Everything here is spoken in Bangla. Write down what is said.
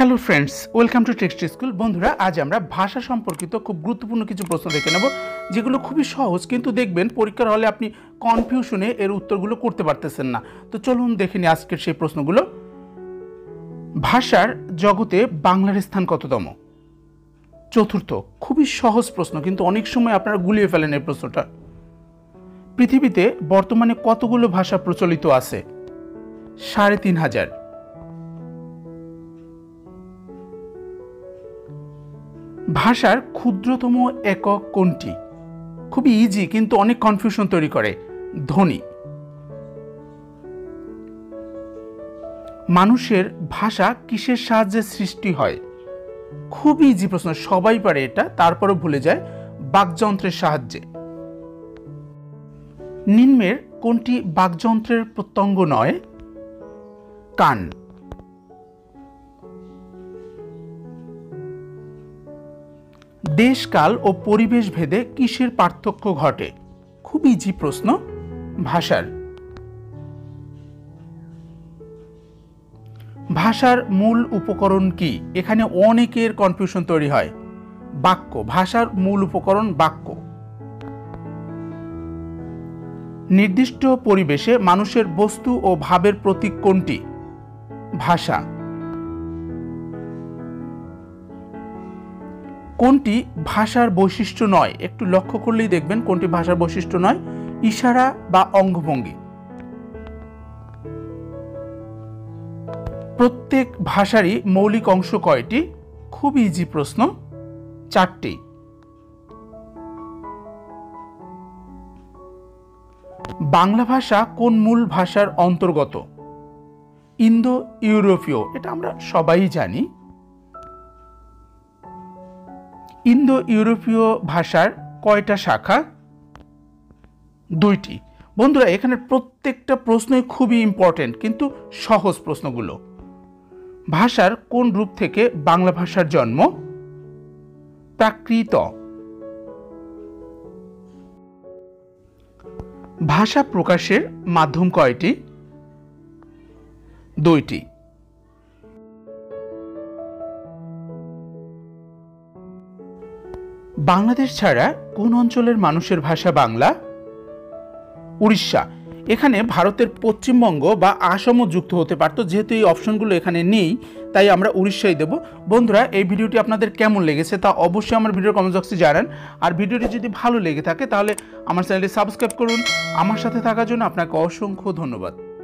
Hello friends, welcome to text school. বন্ধুরা, আজ আমরা ভাষা সম্পর্কিত খুব গুরুত্বপূর্ণ কিছু প্রশ্ন দেখে নেব, যেগুলো খুবই সহজ, কিন্তু দেখবেন পরীক্ষার হলে আপনি কনফিউশনে এর উত্তরগুলো করতে পারতেছেন না। তো চলুন দেখে নিই আজকের সেই প্রশ্নগুলো। ভাষার জগতে বাংলার স্থান কততম? চতুর্থ। খুবই সহজ প্রশ্ন, কিন্তু অনেক সময় আপনারা গুলিয়ে ফেলেন এই প্রশ্নটা। পৃথিবীতে বর্তমানে কতগুলো ভাষা প্রচলিত আছে? ৩,৫০০। ভাষার ক্ষুদ্রতম একক কোনটি? খুবই ইজি, কিন্তু অনেক কনফিউশন তৈরি করে। ধ্বনি। মানুষের ভাষা কিসের সাহায্যে সৃষ্টি হয়? খুবই ইজি প্রশ্ন, সবাই পারে এটা, তারপরও ভুলে যায়। বাকযন্ত্রের সাহায্যে। নিম্নের কোনটি বাকযন্ত্রের প্রত্যঙ্গ নয়? কান। দেশকাল ও পরিবেশ ভেদে কিসের পার্থক্য ঘটে? খুব ইজি প্রশ্ন, ভাষার। ভাষার মূল উপকরণ কি? এখানে অনেকের কনফিউশন তৈরি হয়। বাক্য। ভাষার মূল উপকরণ বাক্য। নির্দিষ্ট পরিবেশে মানুষের বস্তু ও ভাবের প্রতীক কোনটি? ভাষা। কোনটি ভাষার বৈশিষ্ট্য নয়? একটু লক্ষ্য করলেই দেখবেন কোনটি ভাষার বৈশিষ্ট্য নয়। ইশারা বা অঙ্গভঙ্গি। প্রত্যেক ভাষারই মৌলিক অংশ কয়টি? খুব ইজি প্রশ্ন, 4টি। বাংলা ভাষা কোন মূল ভাষার অন্তর্গত? ইন্দো ইউরোপীয়। এটা আমরা সবাই জানি। ইন্দো ইউরোপীয় ভাষার কয়টা শাখা? 2টি। বন্ধুরা, এখানে প্রত্যেকটা প্রশ্নই খুবই ইম্পর্টেন্ট, কিন্তু সহজ প্রশ্নগুলো। ভাষার কোন রূপ থেকে বাংলা ভাষার জন্ম? প্রাকৃত। ভাষা প্রকাশের মাধ্যম কয়টি? 2টি। বাংলাদেশ ছাড়া কোন অঞ্চলের মানুষের ভাষা বাংলা? উড়িষ্যা। এখানে ভারতের পশ্চিমবঙ্গ বা আসামও যুক্ত হতে পারত, যেহেতু এই অপশনগুলো এখানে নেই, তাই আমরা উড়িষ্যাই দেব। বন্ধুরা, এই ভিডিওটি আপনাদের কেমন লেগেছে তা অবশ্যই আমার ভিডিওর কমেন্ট বক্সে জানান। আর ভিডিওটি যদি ভালো লেগে থাকে তাহলে আমার চ্যানেলটি সাবস্ক্রাইব করুন। আমার সাথে থাকার জন্য আপনাকে অসংখ্য ধন্যবাদ।